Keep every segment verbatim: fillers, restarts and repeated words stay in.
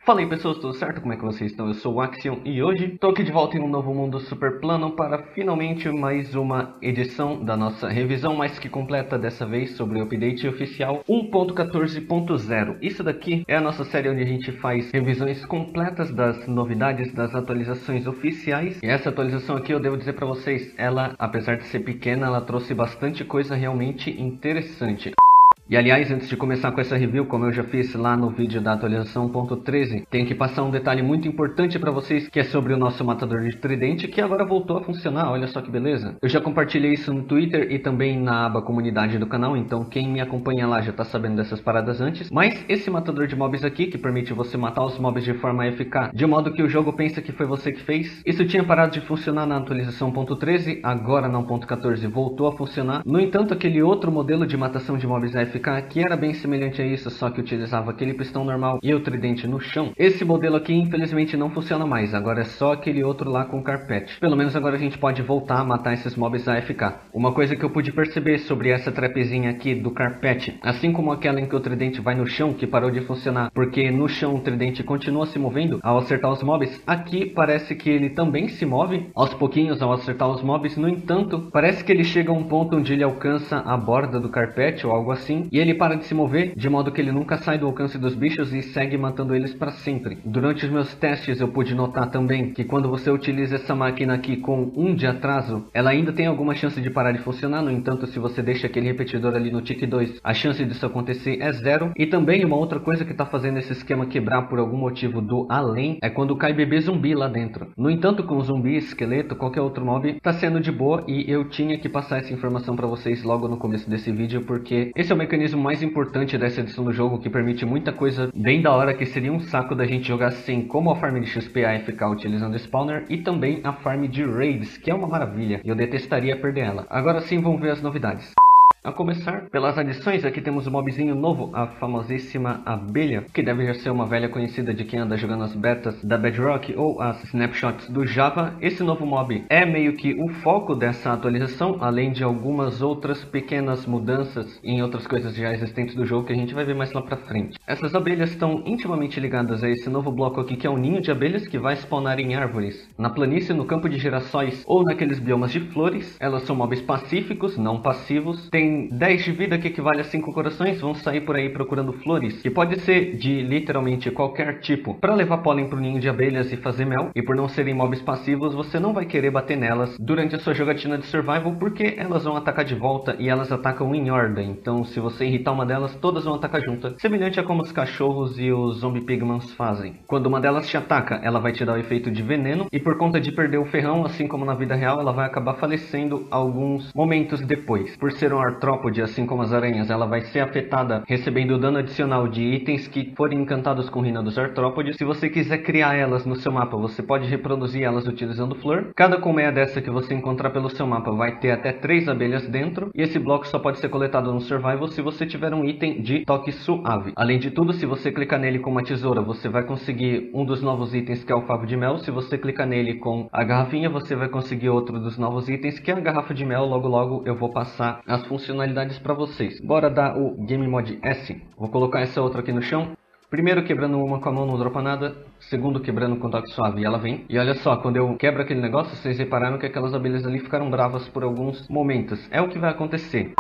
Fala aí pessoas, tudo certo? Como é que vocês estão? Eu sou o Axion e hoje estou aqui de volta em um novo mundo super plano para finalmente mais uma edição da nossa revisão mais que completa, dessa vez sobre o update oficial um ponto quatorze ponto zero. Isso daqui é a nossa série onde a gente faz revisões completas das novidades, das atualizações oficiais. E essa atualização aqui, eu devo dizer para vocês, ela, apesar de ser pequena, ela trouxe bastante coisa realmente interessante. E aliás, antes de começar com essa review, como eu já fiz lá no vídeo da atualização um ponto treze, tenho que passar um detalhe muito importante para vocês, que é sobre o nosso matador de tridente, que agora voltou a funcionar, olha só que beleza. Eu já compartilhei isso no Twitter e também na aba comunidade do canal, então quem me acompanha lá já tá sabendo dessas paradas antes. Mas esse matador de mobs aqui, que permite você matar os mobs de forma eficaz, de modo que o jogo pensa que foi você que fez, isso tinha parado de funcionar na atualização um ponto treze, agora na um ponto quatorze voltou a funcionar. No entanto, aquele outro modelo de matação de mobs eficaz, que era bem semelhante a isso, só que utilizava aquele pistão normal e o tridente no chão. Esse modelo aqui infelizmente não funciona mais, agora é só aquele outro lá com carpete. Pelo menos agora a gente pode voltar a matar esses mobs A F K. Uma coisa que eu pude perceber sobre essa trapzinha aqui do carpete, assim como aquela em que o tridente vai no chão, que parou de funcionar porque no chão o tridente continua se movendo ao acertar os mobs, aqui parece que ele também se move aos pouquinhos ao acertar os mobs. No entanto, parece que ele chega a um ponto onde ele alcança a borda do carpete ou algo assim, e ele para de se mover, de modo que ele nunca sai do alcance dos bichos e segue matando eles para sempre. Durante os meus testes eu pude notar também que quando você utiliza essa máquina aqui com um de atraso, ela ainda tem alguma chance de parar de funcionar. No entanto, se você deixa aquele repetidor ali no tick dois, a chance disso acontecer é zero. E também uma outra coisa que está fazendo esse esquema quebrar por algum motivo do além, é quando cai bebê zumbi lá dentro. No entanto, com zumbi, esqueleto, qualquer outro mob, está sendo de boa, e eu tinha que passar essa informação para vocês logo no começo desse vídeo, porque esse é o mecanismo mais importante dessa edição do jogo, que permite muita coisa bem da hora, que seria um saco da gente jogar sem, como a farm de X P A F K utilizando o spawner, e também a farm de raids, que é uma maravilha, e eu detestaria perder ela. Agora sim, vamos ver as novidades. A começar pelas adições, aqui temos o mobzinho novo, a famosíssima abelha, que deve já ser uma velha conhecida de quem anda jogando as betas da Bedrock ou as snapshots do Java. Esse novo mob é meio que o foco dessa atualização, além de algumas outras pequenas mudanças em outras coisas já existentes do jogo que a gente vai ver mais lá pra frente. Essas abelhas estão intimamente ligadas a esse novo bloco aqui, que é um ninho de abelhas que vai spawnar em árvores, na planície, no campo de girassóis ou naqueles biomas de flores. Elas são mobs pacíficos, não passivos, tem dez de vida, que equivale a cinco corações, vão sair por aí procurando flores, que pode ser de literalmente qualquer tipo, para levar pólen para o ninho de abelhas e fazer mel. E por não serem mobs passivos, você não vai querer bater nelas durante a sua jogatina de survival, porque elas vão atacar de volta e elas atacam em horda. Então se você irritar uma delas, todas vão atacar juntas, semelhante a como os cachorros e os zombie pigmans fazem. Quando uma delas te ataca, ela vai te dar o efeito de veneno, e por conta de perder o ferrão, assim como na vida real, ela vai acabar falecendo alguns momentos depois. Por ser um artrópode, assim como as aranhas, ela vai ser afetada recebendo dano adicional de itens que forem encantados com rina dos artrópodes. Se você quiser criar elas no seu mapa, você pode reproduzir elas utilizando flor. Cada colmeia dessa que você encontrar pelo seu mapa vai ter até três abelhas dentro, e esse bloco só pode ser coletado no survival se você tiver um item de toque suave. Além de tudo, se você clicar nele com uma tesoura, você vai conseguir um dos novos itens, que é o favo de mel. Se você clicar nele com a garrafinha, você vai conseguir outro dos novos itens, que é a garrafa de mel. Logo logo eu vou passar as funcionalidades para vocês. Bora dar o Game Mod S. Vou colocar essa outra aqui no chão. Primeiro quebrando uma com a mão, não dropa nada. Segundo quebrando com toque suave, e ela vem. E olha só, quando eu quebro aquele negócio, vocês repararam que aquelas abelhas ali ficaram bravas por alguns momentos. É o que vai acontecer.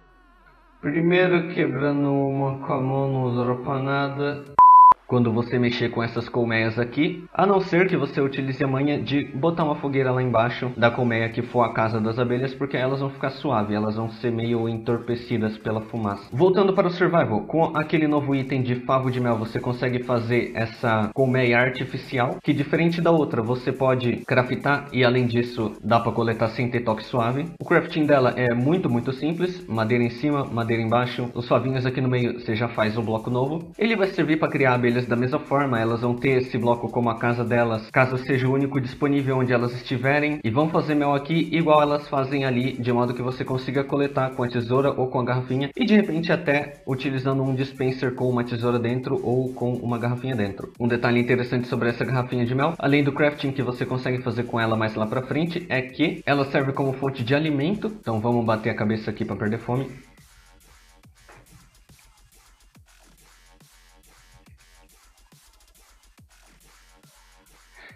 Primeiro quebrando uma com a mão, não dropa nada. Quando você mexer com essas colmeias aqui, a não ser que você utilize a manha de botar uma fogueira lá embaixo da colmeia que for a casa das abelhas, porque elas vão ficar suaves, elas vão ser meio entorpecidas pela fumaça. Voltando para o survival, com aquele novo item de favo de mel, você consegue fazer essa colmeia artificial, que diferente da outra, você pode craftar, e além disso dá para coletar sem ter toque suave. O crafting dela é muito muito simples, madeira em cima, madeira embaixo, os favinhos aqui no meio, você já faz o bloco novo. Ele vai servir para criar abelhas da mesma forma, elas vão ter esse bloco como a casa delas, caso seja o único disponível onde elas estiverem, e vão fazer mel aqui igual elas fazem ali, de modo que você consiga coletar com a tesoura ou com a garrafinha, e de repente até utilizando um dispenser com uma tesoura dentro ou com uma garrafinha dentro. Um detalhe interessante sobre essa garrafinha de mel, além do crafting que você consegue fazer com ela mais lá pra frente, é que ela serve como fonte de alimento. Então vamos bater a cabeça aqui para perder fome.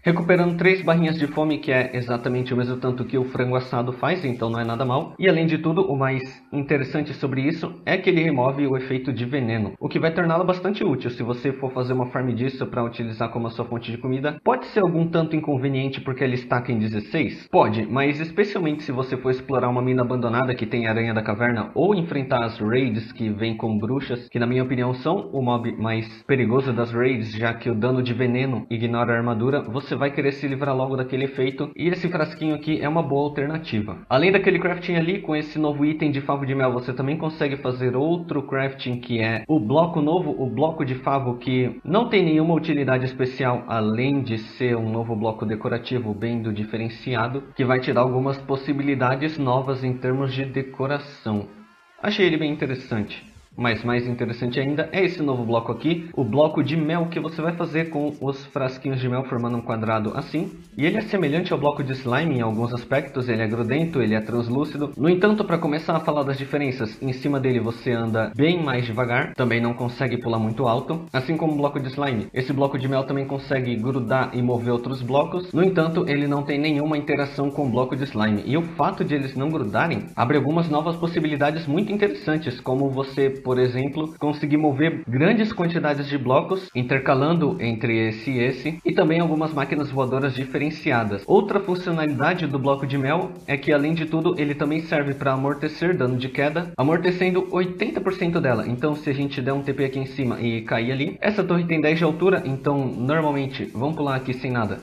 recuperando três barrinhas de fome, que é exatamente o mesmo tanto que o frango assado faz, então não é nada mal. E além de tudo, o mais interessante sobre isso é que ele remove o efeito de veneno, o que vai torná-lo bastante útil se você for fazer uma farm disso para utilizar como a sua fonte de comida. Pode ser algum tanto inconveniente porque ele estaca em dezesseis? Pode, mas especialmente se você for explorar uma mina abandonada que tem aranha da caverna ou enfrentar as raids que vêm com bruxas, que na minha opinião são o mob mais perigoso das raids, já que o dano de veneno ignora a armadura, você vai querer se livrar logo daquele efeito, e esse frasquinho aqui é uma boa alternativa. Além daquele crafting ali, com esse novo item de favo de mel, você também consegue fazer outro crafting, que é o bloco novo, o bloco de favo, que não tem nenhuma utilidade especial, além de ser um novo bloco decorativo bem do diferenciado, que vai te dar algumas possibilidades novas em termos de decoração. Achei ele bem interessante. Mas mais interessante ainda é esse novo bloco aqui, o bloco de mel, que você vai fazer com os frasquinhos de mel formando um quadrado assim. E ele é semelhante ao bloco de slime em alguns aspectos, ele é grudento, ele é translúcido. No entanto, para começar a falar das diferenças, em cima dele você anda bem mais devagar, também não consegue pular muito alto, assim como o bloco de slime. Esse bloco de mel também consegue grudar e mover outros blocos, no entanto, ele não tem nenhuma interação com o bloco de slime. E o fato de eles não grudarem abre algumas novas possibilidades muito interessantes, como você, por exemplo, conseguir mover grandes quantidades de blocos, intercalando entre esse e esse, e também algumas máquinas voadoras diferenciadas. Outra funcionalidade do bloco de mel é que, além de tudo, ele também serve para amortecer dano de queda, amortecendo oitenta por cento dela. Então, se a gente der um T P aqui em cima e cair ali, essa torre tem dez de altura, então, normalmente, vamos pular aqui sem nada.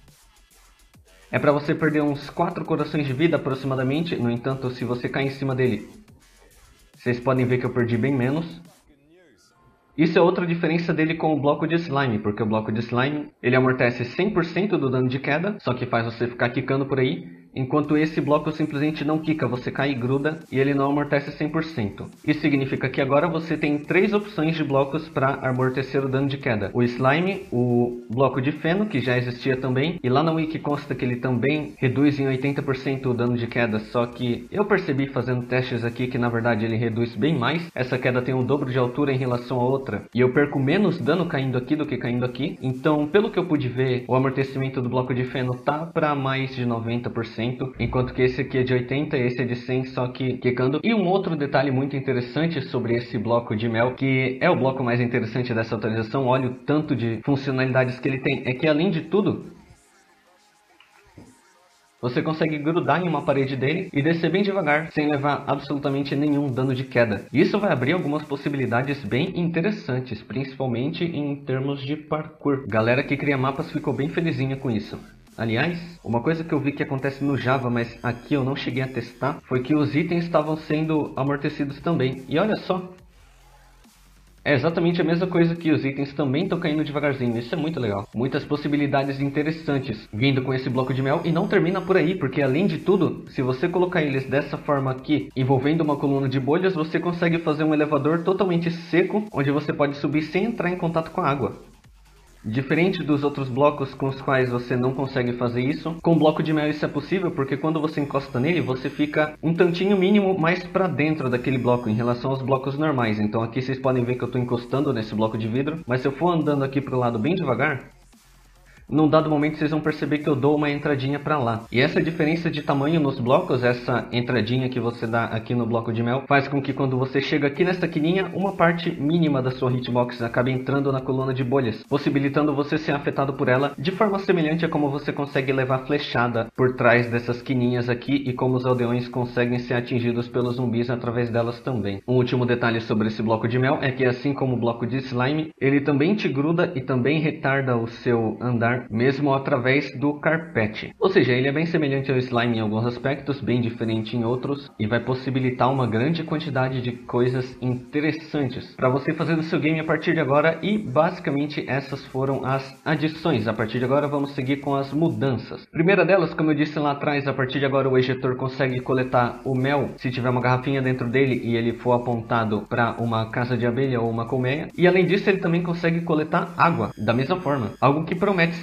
É para você perder uns quatro corações de vida aproximadamente, no entanto, se você cair em cima dele, vocês podem ver que eu perdi bem menos. Isso é outra diferença dele com o bloco de slime, porque o bloco de slime ele amortece cem por cento do dano de queda, só que faz você ficar quicando por aí. Enquanto esse bloco simplesmente não quica, você cai e gruda e ele não amortece cem por cento. Isso significa que agora você tem três opções de blocos para amortecer o dano de queda. O slime, o bloco de feno, que já existia também, e lá na wiki consta que ele também reduz em oitenta por cento o dano de queda, só que eu percebi fazendo testes aqui que na verdade ele reduz bem mais. Essa queda tem o dobro de altura em relação a outra, e eu perco menos dano caindo aqui do que caindo aqui. Então, pelo que eu pude ver, o amortecimento do bloco de feno tá para mais de noventa por cento. Enquanto que esse aqui é de oitenta e esse é de cem, só que quicando. E um outro detalhe muito interessante sobre esse bloco de mel, que é o bloco mais interessante dessa atualização, olha o tanto de funcionalidades que ele tem, é que além de tudo, você consegue grudar em uma parede dele e descer bem devagar, sem levar absolutamente nenhum dano de queda. Isso vai abrir algumas possibilidades bem interessantes, principalmente em termos de parkour. Galera que cria mapas ficou bem felizinha com isso. Aliás, uma coisa que eu vi que acontece no Java, mas aqui eu não cheguei a testar, foi que os itens estavam sendo amortecidos também. E olha só, é exatamente a mesma coisa, que os itens também estão caindo devagarzinho. Isso é muito legal. Muitas possibilidades interessantes vindo com esse bloco de mel. E não termina por aí, porque além de tudo, se você colocar eles dessa forma aqui, envolvendo uma coluna de bolhas, você consegue fazer um elevador totalmente seco, onde você pode subir sem entrar em contato com a água. Diferente dos outros blocos com os quais você não consegue fazer isso, com o bloco de mel isso é possível, porque quando você encosta nele, você fica um tantinho mínimo mais para dentro daquele bloco em relação aos blocos normais. Então aqui vocês podem ver que eu estou encostando nesse bloco de vidro, mas se eu for andando aqui para o lado bem devagar, num dado momento vocês vão perceber que eu dou uma entradinha para lá. E essa diferença de tamanho nos blocos, essa entradinha que você dá aqui no bloco de mel, faz com que quando você chega aqui nessa quininha, uma parte mínima da sua hitbox acabe entrando na coluna de bolhas, possibilitando você ser afetado por ela de forma semelhante a como você consegue levar flechada por trás dessas quininhas aqui, e como os aldeões conseguem ser atingidos pelos zumbis através delas também. Um último detalhe sobre esse bloco de mel é que, assim como o bloco de slime, ele também te gruda e também retarda o seu andar, mesmo através do carpete. Ou seja, ele é bem semelhante ao slime em alguns aspectos, bem diferente em outros, e vai possibilitar uma grande quantidade de coisas interessantes para você fazer no seu game a partir de agora. E basicamente essas foram as adições. A partir de agora vamos seguir com as mudanças. Primeira delas, como eu disse lá atrás, a partir de agora o ejetor consegue coletar o mel se tiver uma garrafinha dentro dele e ele for apontado para uma casa de abelha ou uma colmeia. E além disso, ele também consegue coletar água da mesma forma, algo que promete ser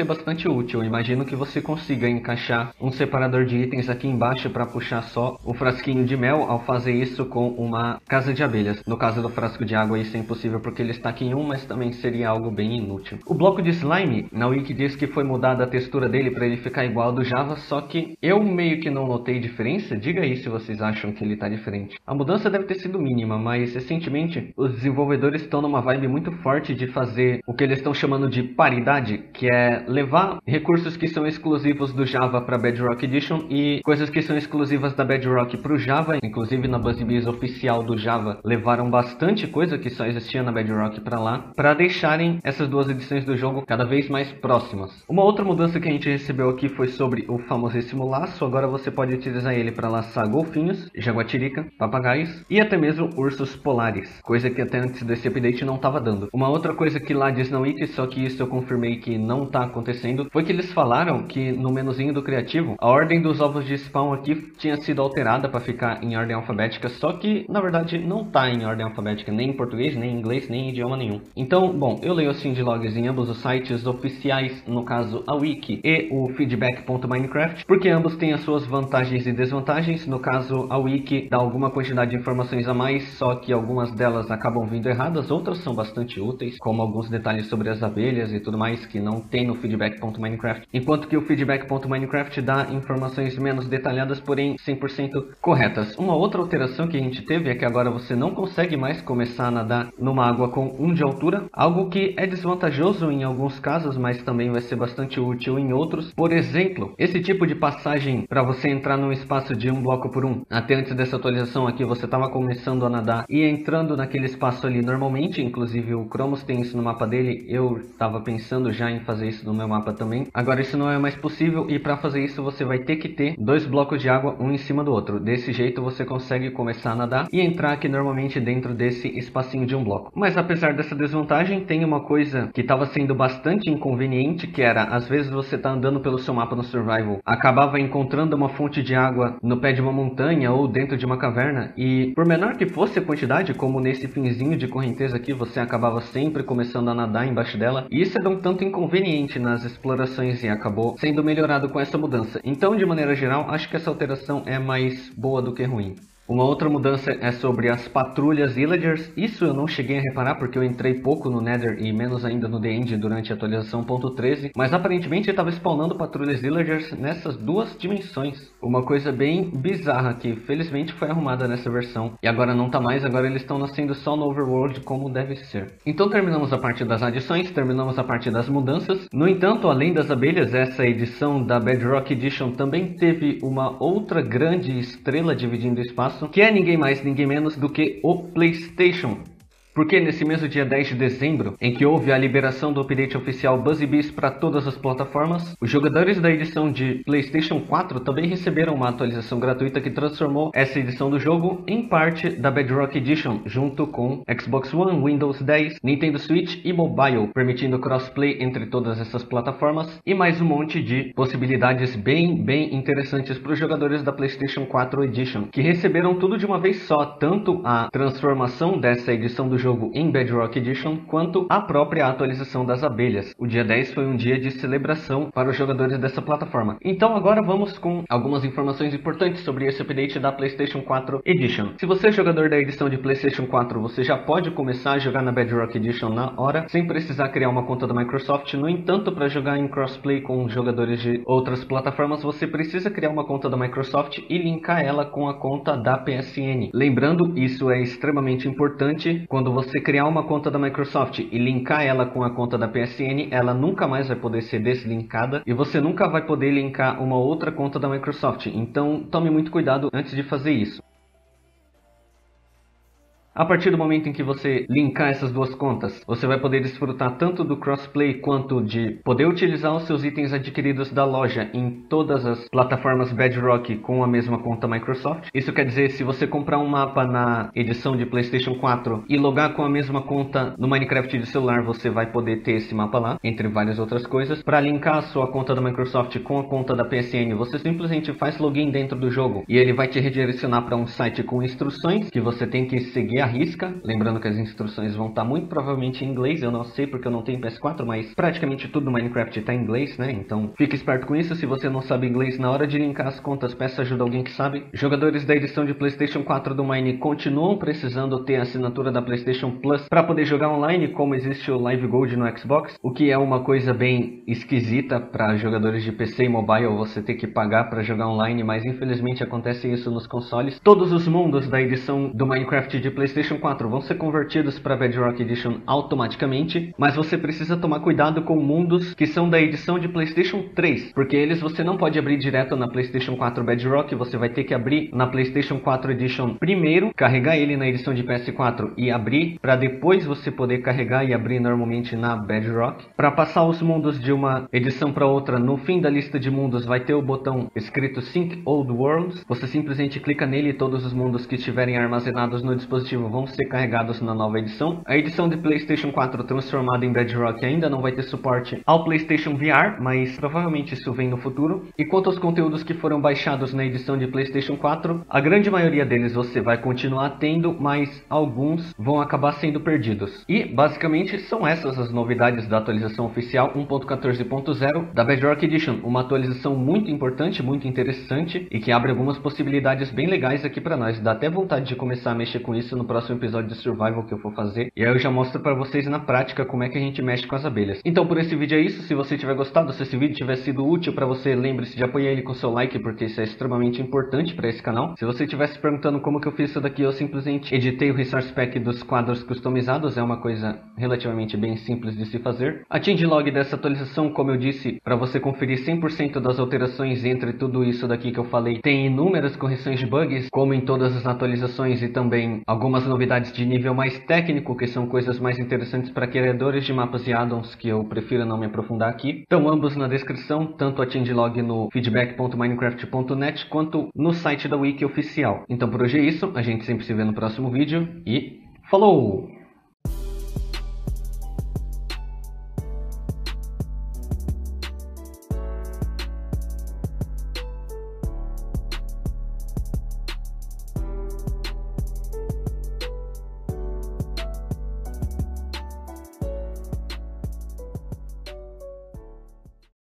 bastante útil. Eu imagino que você consiga encaixar um separador de itens aqui embaixo para puxar só o frasquinho de mel ao fazer isso com uma casa de abelhas. No caso do frasco de água isso é impossível porque ele está aqui em um, mas também seria algo bem inútil. O bloco de slime, na wiki diz que foi mudada a textura dele para ele ficar igual ao do Java, só que eu meio que não notei diferença. Diga aí se vocês acham que ele está diferente. A mudança deve ter sido mínima, mas recentemente os desenvolvedores estão numa vibe muito forte de fazer o que eles estão chamando de paridade, que é levar recursos que são exclusivos do Java para Bedrock Edition e coisas que são exclusivas da Bedrock para o Java. Inclusive na BuzzBees oficial do Java levaram bastante coisa que só existia na Bedrock para lá, para deixarem essas duas edições do jogo cada vez mais próximas. Uma outra mudança que a gente recebeu aqui foi sobre o famosíssimo laço. Agora você pode utilizar ele para laçar golfinhos, jaguatirica, papagaios e até mesmo ursos polares, coisa que até antes desse update não estava dando. Uma outra coisa que lá diz na wiki, só que isso eu confirmei que não está acontecendo, foi que eles falaram que no menuzinho do criativo a ordem dos ovos de spawn aqui tinha sido alterada para ficar em ordem alfabética, só que na verdade não está em ordem alfabética, nem em português, nem em inglês, nem em idioma nenhum. Então, bom, eu leio assim de logs em ambos os sites oficiais, no caso a wiki e o feedback ponto minecraft, porque ambos têm as suas vantagens e desvantagens. No caso a wiki dá alguma quantidade de informações a mais, só que algumas delas acabam vindo erradas, outras são bastante úteis, como alguns detalhes sobre as abelhas e tudo mais que não tem no feedback ponto minecraft, enquanto que o feedback ponto minecraft dá informações menos detalhadas, porém cem por cento corretas. Uma outra alteração que a gente teve é que agora você não consegue mais começar a nadar numa água com um de altura, algo que é desvantajoso em alguns casos, mas também vai ser bastante útil em outros. Por exemplo, esse tipo de passagem para você entrar num espaço de um bloco por um. Até antes dessa atualização aqui você estava começando a nadar e entrando naquele espaço ali normalmente, inclusive o Chromos tem isso no mapa dele, eu estava pensando já em fazer isso no meu mapa também. Agora isso não é mais possível e para fazer isso você vai ter que ter dois blocos de água um em cima do outro. Desse jeito você consegue começar a nadar e entrar aqui normalmente dentro desse espacinho de um bloco. Mas apesar dessa desvantagem, tem uma coisa que estava sendo bastante inconveniente, que era, às vezes você tá andando pelo seu mapa no survival, acabava encontrando uma fonte de água no pé de uma montanha ou dentro de uma caverna, e por menor que fosse a quantidade, como nesse finzinho de correnteza aqui, você acabava sempre começando a nadar embaixo dela, e isso era um tanto inconveniente nas explorações e acabou sendo melhorado com essa mudança. Então, de maneira geral, acho que essa alteração é mais boa do que ruim. Uma outra mudança é sobre as patrulhas villagers. Isso eu não cheguei a reparar porque eu entrei pouco no Nether e menos ainda no The End durante a atualização ponto treze, mas aparentemente estava spawnando patrulhas villagers nessas duas dimensões. Uma coisa bem bizarra que felizmente foi arrumada nessa versão e agora não tá mais, agora eles estão nascendo só no overworld como deve ser. Então terminamos a parte das adições, terminamos a parte das mudanças. No entanto, além das abelhas, essa edição da Bedrock Edition também teve uma outra grande estrela dividindo o espaço, que é ninguém mais, ninguém menos do que o PlayStation. Porque nesse mesmo dia dez de dezembro, em que houve a liberação do update oficial BuzzBees para todas as plataformas, os jogadores da edição de PlayStation quatro também receberam uma atualização gratuita que transformou essa edição do jogo em parte da Bedrock Edition, junto com Xbox One, Windows dez, Nintendo Switch e Mobile, permitindo crossplay entre todas essas plataformas e mais um monte de possibilidades bem, bem interessantes para os jogadores da PlayStation quatro Edition, que receberam tudo de uma vez só, tanto a transformação dessa edição do jogo jogo em Bedrock Edition, quanto a própria atualização das abelhas. O dia dez foi um dia de celebração para os jogadores dessa plataforma. Então agora vamos com algumas informações importantes sobre esse update da PlayStation quatro Edition. Se você é jogador da edição de PlayStation quatro, você já pode começar a jogar na Bedrock Edition na hora, sem precisar criar uma conta da Microsoft. No entanto, para jogar em crossplay com jogadores de outras plataformas, você precisa criar uma conta da Microsoft e linkar ela com a conta da P S N. Lembrando, isso é extremamente importante. Quando você criar uma conta da Microsoft e linkar ela com a conta da P S N, ela nunca mais vai poder ser deslinkada e você nunca vai poder linkar uma outra conta da Microsoft. Então tome muito cuidado antes de fazer isso. A partir do momento em que você linkar essas duas contas, você vai poder desfrutar tanto do crossplay quanto de poder utilizar os seus itens adquiridos da loja em todas as plataformas Bedrock com a mesma conta Microsoft. Isso quer dizer, se você comprar um mapa na edição de PlayStation quatro e logar com a mesma conta no Minecraft de celular, você vai poder ter esse mapa lá, entre várias outras coisas. Para linkar a sua conta da Microsoft com a conta da P S N, você simplesmente faz login dentro do jogo e ele vai te redirecionar para um site com instruções que você tem que seguir arrisca, lembrando que as instruções vão estar muito provavelmente em inglês, eu não sei porque eu não tenho P S quatro, mas praticamente tudo no Minecraft está em inglês, né? Então fique esperto com isso. Se você não sabe inglês, na hora de linkar as contas, peça ajuda a alguém que sabe. Jogadores da edição de PlayStation quatro do Mine continuam precisando ter a assinatura da PlayStation Plus para poder jogar online, como existe o Live Gold no Xbox, o que é uma coisa bem esquisita para jogadores de P C e mobile, você ter que pagar para jogar online, mas infelizmente acontece isso nos consoles. Todos os mundos da edição do Minecraft de PlayStation quatro vão ser convertidos para Bedrock Edition automaticamente, mas você precisa tomar cuidado com mundos que são da edição de PlayStation três, porque eles você não pode abrir direto na PlayStation quatro Bedrock, você vai ter que abrir na PlayStation quatro Edition primeiro, carregar ele na edição de P S quatro e abrir, para depois você poder carregar e abrir normalmente na Bedrock. Para passar os mundos de uma edição para outra, no fim da lista de mundos vai ter o botão escrito Sync Old Worlds, você simplesmente clica nele e todos os mundos que estiverem armazenados no dispositivo vão ser carregados na nova edição. A edição de PlayStation quatro transformada em Bedrock ainda não vai ter suporte ao PlayStation V R, mas provavelmente isso vem no futuro. E quanto aos conteúdos que foram baixados na edição de PlayStation quatro, a grande maioria deles você vai continuar tendo, mas alguns vão acabar sendo perdidos. E basicamente são essas as novidades da atualização oficial um ponto quatorze ponto zero da Bedrock Edition, uma atualização muito importante, muito interessante e que abre algumas possibilidades bem legais aqui para nós. Dá até vontade de começar a mexer com isso no próximo episódio de Survival que eu for fazer, e aí eu já mostro para vocês na prática como é que a gente mexe com as abelhas. Então por esse vídeo é isso. Se você tiver gostado, se esse vídeo tiver sido útil para você, lembre-se de apoiar ele com seu like, porque isso é extremamente importante para esse canal. Se você estiver se perguntando como que eu fiz isso daqui, eu simplesmente editei o Resource Pack dos quadros customizados, é uma coisa relativamente bem simples de se fazer. A changelog dessa atualização, como eu disse, para você conferir cem por cento das alterações entre tudo isso daqui que eu falei, tem inúmeras correções de bugs, como em todas as atualizações, e também algumas novidades de nível mais técnico, que são coisas mais interessantes para criadores de mapas e addons, que eu prefiro não me aprofundar aqui. Estão ambos na descrição, tanto a changelog no feedback ponto minecraft ponto net quanto no site da Wiki oficial. Então por hoje é isso, a gente sempre se vê no próximo vídeo e falou!